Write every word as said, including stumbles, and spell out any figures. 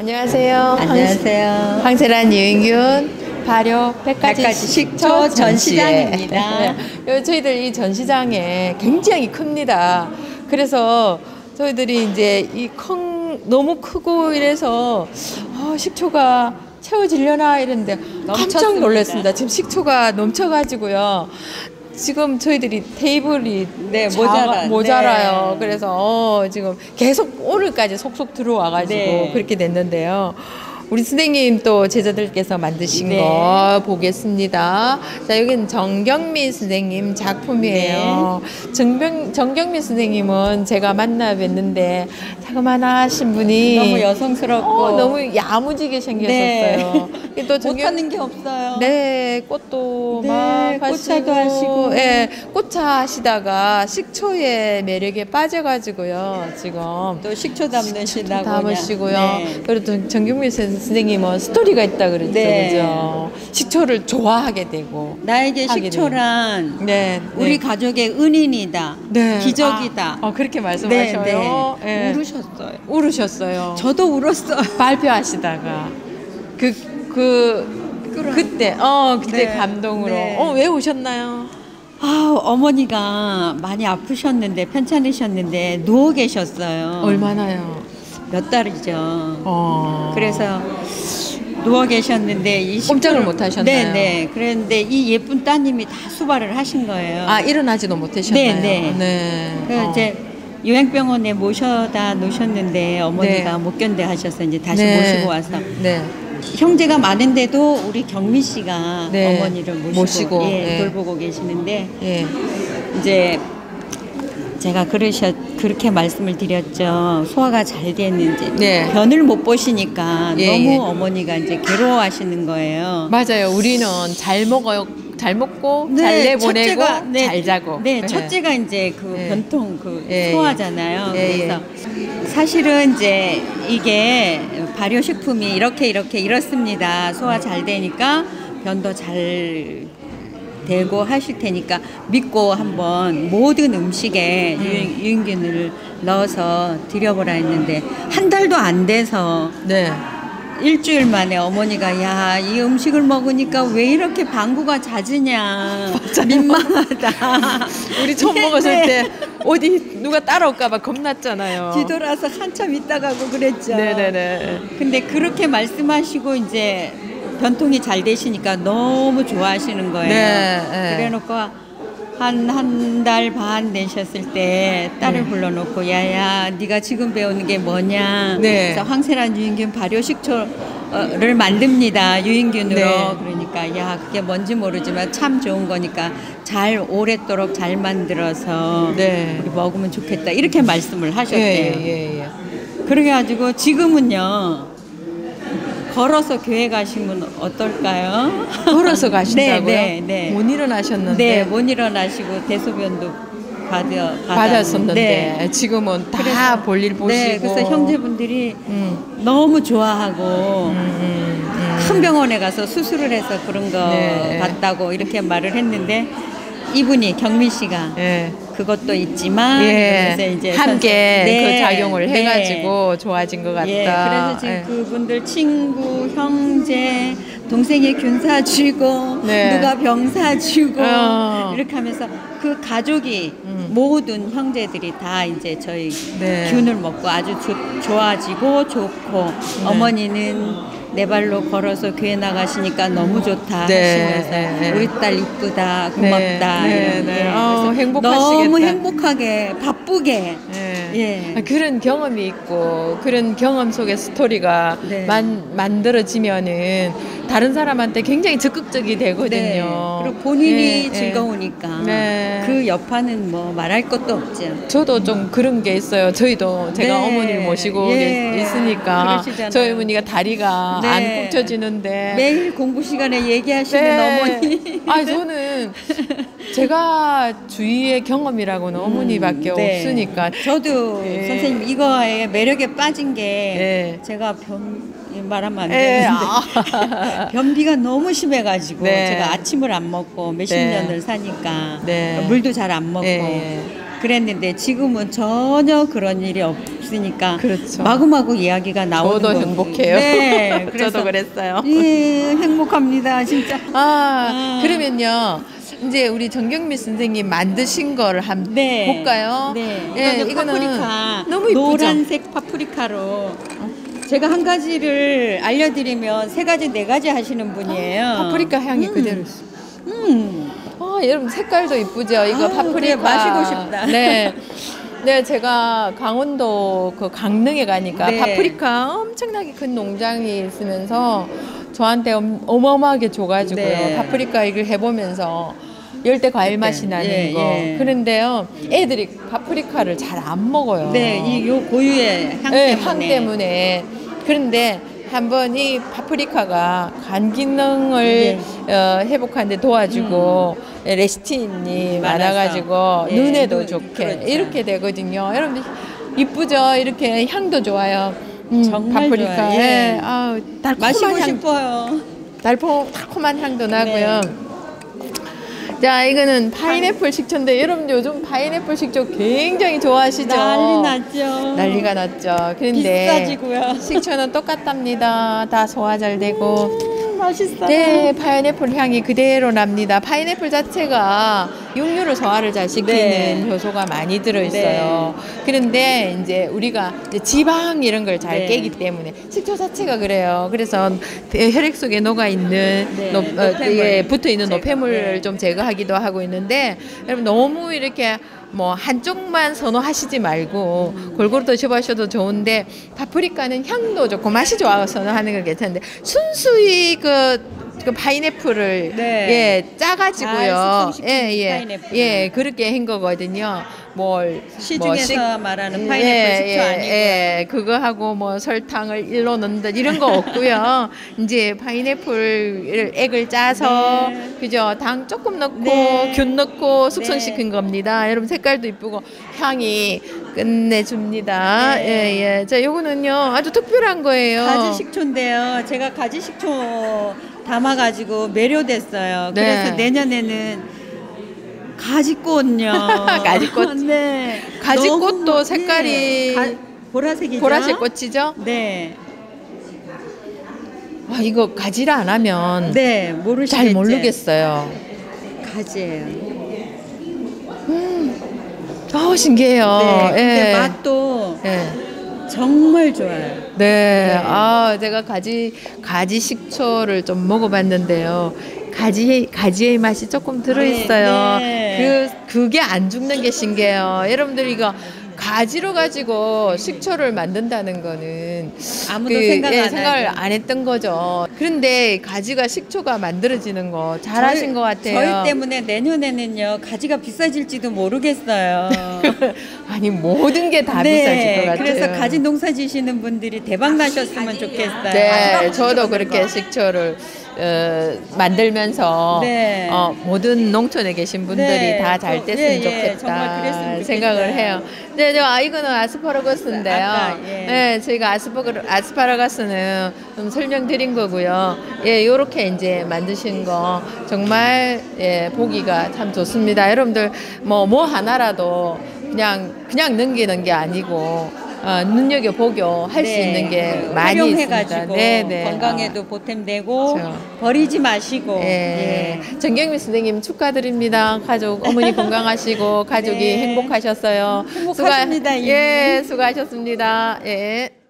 안녕하세요. 안녕하세요. 황세란 유인균 발효 백가지, 백가지 식초 전시장입니다. 네. 저희들 이 전시장에 굉장히 큽니다. 그래서 저희들이 이제 이 큰 너무 크고 이래서 어, 식초가 채워지려나 이랬는데 깜짝 놀랐습니다. 지금 식초가 넘쳐가지고요. 지금 저희들이 테이블이 네, 작아, 모자라, 모자라요. 네. 그래서 어, 지금 계속 오늘까지 속속 들어와가지고 네. 그렇게 됐는데요. 우리 선생님 또 제자들께서 만드신 네. 거 보겠습니다. 자, 여기는 정경민 선생님 작품이에요. 네. 정병, 정경민 선생님은 제가 만나 뵀는데 자그마하신 분이 너무 여성스럽고 어, 너무 야무지게 생겼었어요. 네. 또 정경, 못하는 게 없어요. 네, 꽃도 네, 막 꽃차도 하시고, 하시고. 예, 꽃차 하시다가 식초의 매력에 빠져가지고요. 지금 또 식초 담으시다고 담으시고요. 네. 그리고 또 정경민 선생님은 스토리가 있다 그랬죠, 네. 그죠? 식초를 좋아하게 되고. 나에게 하게 식초란 네, 우리 네. 가족의 은인이다. 네. 기적이다. 아, 어, 그렇게 말씀하셔요. 네, 네. 예. 울으셨어요. 울으셨어요. 저도 울었어요. 발표하시다가 그, 그, 그럼. 그때, 어, 그때 네, 감동으로. 네. 어, 왜 우셨나요? 아, 어머니가 많이 아프셨는데 편찮으셨는데 누워 계셨어요. 얼마나요? 몇 달이죠. 어. 그래서 누워 계셨는데 이 꼼짝을 식초를- 못 하셨나요? 네네. 그랬는데 이 예쁜 따님이 다 수발을 하신 거예요. 아, 일어나지도 못하셨나요? 네, 네. 네. 그래서 어. 이제 요양병원에 모셔다 놓으셨는데 어머니가 네. 못 견뎌 하셔서 이제 다시 네. 모시고 와서 네. 형제가 많은데도 우리 경미 씨가 네. 어머니를 모시고, 모시고, 예, 네. 돌보고 계시는데 예. 이제 제가 그러셨 그렇게 말씀을 드렸죠. 소화가 잘 됐는지 네. 변을 못 보시니까 예, 너무 예. 어머니가 이제 괴로워하시는 거예요. 맞아요. 우리는 잘 먹어요. 잘 먹고, 네, 잘 내보내고, 첫째가, 네, 잘 자고. 네, 첫째가 이제 그 네. 변통 그 예, 소화잖아요. 예, 그래서 사실은 이제 이게 발효식품이 이렇게 이렇게 이렇습니다. 소화 잘 되니까 변도 잘 되고 하실 테니까 믿고 한번 모든 음식에 음. 유인, 유인균을 넣어서 드려보라 했는데 한 달도 안 돼서 네. 일주일 만에 어머니가 야, 이 음식을 먹으니까 왜 이렇게 방구가 잦으냐. 민망하다. 우리 처음 네, 먹었을 네. 때 어디 누가 따라올까봐 겁났잖아요. 뒤돌아서 한참 있다 가고 그랬죠. 네네네. 근데 그렇게 말씀하시고 이제 변통이 잘 되시니까 너무 좋아하시는 거예요. 네, 네. 그래놓고 한 한 달 반 되셨을 때 딸을 네. 불러놓고 야야 네가 지금 배우는 게 뭐냐. 네. 그래서 황세란 유인균 발효식초를 만듭니다. 유인균으로. 네. 그러니까 야 그게 뭔지 모르지만 참 좋은 거니까 잘 오랫도록 잘 만들어서 네. 우리 먹으면 좋겠다. 이렇게 말씀을 하셨대요. 예, 예, 예. 그래가지고 지금은요 걸어서 교회 가시면 어떨까요? 걸어서 가신다고요? 네, 네, 네. 못 일어나셨는데. 네, 못 일어나시고 대소변도 받아, 받았었는데 네. 지금은 다 그래서- 볼일 보시고. 네, 그래서 형제분들이 음, 너무 좋아하고 음, 음, 음. 큰 병원에 가서 수술을 해서 그런 거 네. 봤다고 이렇게 말을 했는데 이분이 경민 씨가 예. 그것도 있지만 예. 그래서 이제 함께 선- 네, 그 작용을 네. 해가지고 좋아진 것 같다. 예, 그래서 지금 예. 그분들 친구, 형제, 동생이 균 사주고 네. 누가 병 사주고 어. 이렇게 하면서 그 가족이 음. 모든 형제들이 다 이제 저희 네. 균을 먹고 아주 조, 좋아지고 좋고 네. 어머니는 내 발로 걸어서 교회 나가시니까 너무 좋다 네, 하시면서 네, 네. 우리 딸 이쁘다 고맙다 네, 이런 네. 예, 어, 그래서 행복하시겠다. 너무 행복하게 바쁘게 예. 예. 아, 그런 경험이 있고 그런 경험 속의 스토리가 네. 만, 만들어지면은 다른 사람한테 굉장히 적극적이 되거든요. 네. 그리고 본인이 예, 예. 즐거우니까 네. 그 여파는 뭐 말할 것도 없죠. 저도 좀 그런 게 있어요. 저희도 제가 네. 어머니를 모시고 예. 계시- 있으니까 그러시잖아요. 저희 어머니가 다리가 네. 안 굽혀지는데 매일 공부 시간에 얘기하시는 네. 어머니. 아 저는 제가 주위의 경험이라고는 어머니밖에 네. 없으니까. 저도 예. 선생님 이거에 매력에 빠진 게 예. 제가 변 말하면 안 예, 되는데 아. 변비가 너무 심해가지고 네. 제가 아침을 안 먹고 몇십 네. 년을 사니까 네. 물도 잘 안 먹고 예. 그랬는데 지금은 전혀 그런 일이 없으니까 그렇죠. 마구마구 이야기가 나오는 저도 거. 행복해요. 네, 저도 그래서 그랬어요. 예, 행복합니다, 진짜. 아, 아. 그러면요. 이제 우리 정경미 선생님 만드신 거를 한번 네. 볼까요? 네. 예, 이거는 이거는 파프리카. 너무 이쁘죠? 노란색 파프리카로. 제가 한 가지를 알려드리면 세 가지, 네 가지 하시는 분이에요. 파프리카 향이 음. 그대로 있어. 음. 아, 여러분 색깔도 이쁘죠? 이거 아유, 파프리카. 그래, 마시고 싶다. 네. 네, 제가 강원도 그 강릉에 가니까 네. 파프리카 엄청나게 큰 농장이 있으면서 저한테 엄- 어마어마하게 줘가지고요. 네. 파프리카 이걸 해보면서 열대 과일 맛이 그때, 나는 예, 거. 예. 그런데요, 애들이 파프리카를 잘 안 먹어요. 네, 이 요 고유의 향 네, 때문에. 향 때문에. 그런데 한번 이 파프리카가 간 기능을 네. 어, 회복하는데 도와주고 레시틴이 많아서. 많아가지고 예, 눈에도 눈, 좋게 그렇죠. 이렇게 되거든요. 여러분 이쁘죠? 이렇게 향도 좋아요. 음, 정말 파프리카. 좋아요. 예. 예. 아, 달콤한 마시고 향, 싶어요. 달콤 달콤한 향도 나고요. 네. 자, 이거는 파인애플 식초인데 여러분 요즘 파인애플 식초 굉장히 좋아하시죠? 난리 났죠. 난리가 났죠. 그런데 비싸지고요. 식초는 똑같답니다. 다 소화 잘 되고. 음, 맛있어요. 네, 파인애플 향이 그대로 납니다. 파인애플 자체가 육류를 소화를 잘 시키는 네. 효소가 많이 들어있어요. 그런데 이제 우리가 이제 지방 이런 걸 잘 네. 깨기 때문에 식초 자체가 그래요. 그래서 혈액 속에 녹아 있는 네, 노, 어, 노폐물. 이게 붙어 있는 제거. 노폐물을 네. 좀 제거하기도 하고 있는데 여러분 너무 이렇게 뭐 한쪽만 선호하시지 말고 골고루 드셔보셔도 좋은데 파프리카는 향도 좋고 맛이 좋아서 선호하는 건 괜찮은데 순수히 그, 그 파인애플을 네. 예 짜가지고요 잘 숙성시킨 예예 파인애플. 예, 그렇게 한 거거든요. 뭘 시중에서 뭐 말하는 식- 파인애플 예, 식초 예, 아니고요. 예, 그거 하고 뭐 설탕을 일로 넣는다 이런 거 없고요. 이제 파인애플 액을 짜서 네. 그죠? 당 조금 넣고 네. 균 넣고 숙성시킨 네. 겁니다. 여러분 색깔도 이쁘고 향이 끝내줍니다. 네. 예, 예. 자, 요거는요 아주 특별한 거예요. 가지 식초인데요. 제가 가지 식초 담아가지고 매료됐어요. 네. 그래서 내년에는 가지꽃요. 가지꽃. 네. 가지꽃도 너무, 색깔이 예, 가- 보라색이죠. 보라색 꽃이죠? 네. 와, 이거 가지를 안 하면 네, 모르시겠죠. 잘 모르겠어요. 가지예요. 아, 신기해요. 네. 근데 예. 맛도 예. 정말 좋아요. 네. 아, 제가 가지 가지 식초를 좀 먹어봤는데요. 가지 가지의 맛이 조금 들어있어요. 네, 네. 그 그게 안 죽는 게 신기해요. 여러분들 이거 가지로 가지고 식초를 만든다는 거는 아무도 생각 예, 안 생각을 하죠. 안 했던 거죠. 그런데 가지가 식초가 만들어지는 거 잘하신 저희- 것 같아요. 저희 때문에 내년에는요 가지가 비싸질지도 모르겠어요. 아니 모든 게 다 비싸질 것 같아요. 그래서 가지 농사 지시는 분들이 대박 나셨으면 좋겠어요. 네, 저도 그렇게 식초를 어, 만들면서 네. 어, 모든 농촌에 계신 분들이 네, 다 잘 저- 됐으면 예, 예, 좋겠다 정말 그랬으면 좋겠어요. 생각을 해요. 네, 저 아, 이거는 아스파라거스인데요. 아까, 예. 네, 저희가 아스파라, 아스파라거스는 좀 설명드린 거고요. 예, 요렇게 이제 만드신 거 정말 예, 보기가 참 좋습니다. 여러분들 뭐 뭐 하나라도 그냥 그냥 넘기는 게 아니고. 어, 눈여겨 보고 할 수 네. 있는 게 많이 있습니다. 활용해가지고 네, 네. 건강에도 보탬되고 그렇죠. 버리지 마시고. 예. 정경미 선생님 축하드립니다. 가족 어머니 건강하시고 가족이 네. 행복하셨어요. 행복하십니다, 수고, 이미. 예, 수고하셨습니다. 예.